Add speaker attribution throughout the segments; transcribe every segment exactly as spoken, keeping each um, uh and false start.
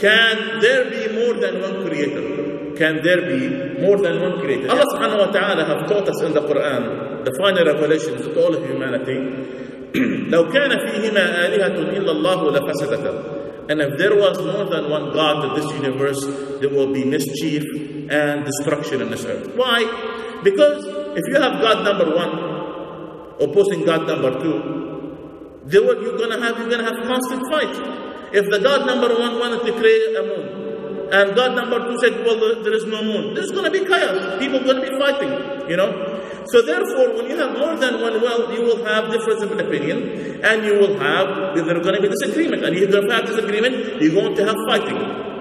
Speaker 1: Can there be more than one creator? Can there be more than one creator? Allah subhanahu wa ta'ala have taught us in the Quran, the final revelations to all of humanity. لو كان فيهما آلهة إلا الله لفسدتا. And if there was more than one God in this universe, there will be mischief and destruction in this earth. Why? Because if you have God number one opposing God number two, they will, you're gonna have you're gonna have constant fight. If the God number one wanted to create a moon, and God number two said, well, there is no moon, there's going to be chaos. People are going to be fighting, you know. So therefore, when you have more than one well, you will have difference of opinion, and you will have, there's going to be disagreement. And if you have disagreement, you're going to have fighting.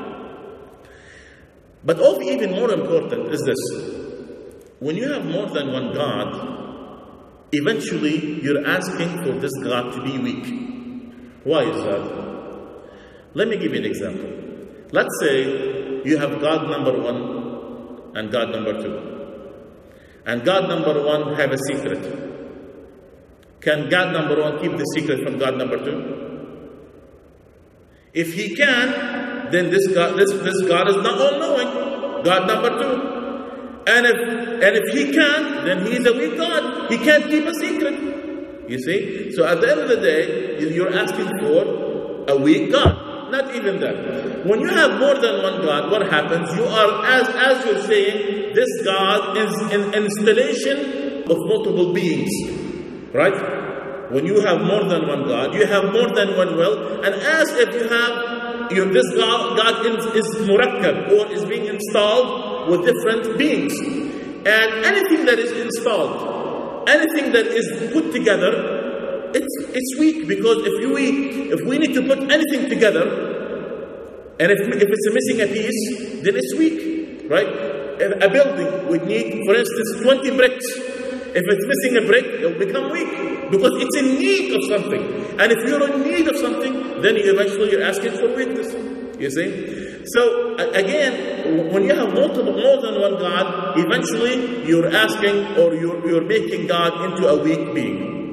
Speaker 1: But of even more important is this. When you have more than one God, eventually you're asking for this God to be weak. Why is that? Let me give you an example. Let's say you have God number one and God number two. And God number one have a secret. Can God number one keep the secret from God number two? If he can, then this God, this, this God is not all-knowing. God number two. And if, and if he can, then he is a weak God. He can't keep a secret. You see? So at the end of the day, you're asking for a weak God. Not even that. When you have more than one God, what happens? You are, as, as you're saying, this God is an installation of multiple beings. Right? When you have more than one God, you have more than one will. And as if you have, you, this God, God is, is murakkab, or is being installed with different beings. And anything that is installed, anything that is put together, It's, it's weak, because if you we, if we need to put anything together, and if, if it's missing a piece, then it's weak, right? A building would need, for instance, twenty bricks. If it's missing a brick, it will become weak, because it's in need of something. And if you're in need of something, then you eventually you're asking for weakness. You see? So again, when you have multiple, more than one God, eventually you're asking, or you're, you're making God into a weak being.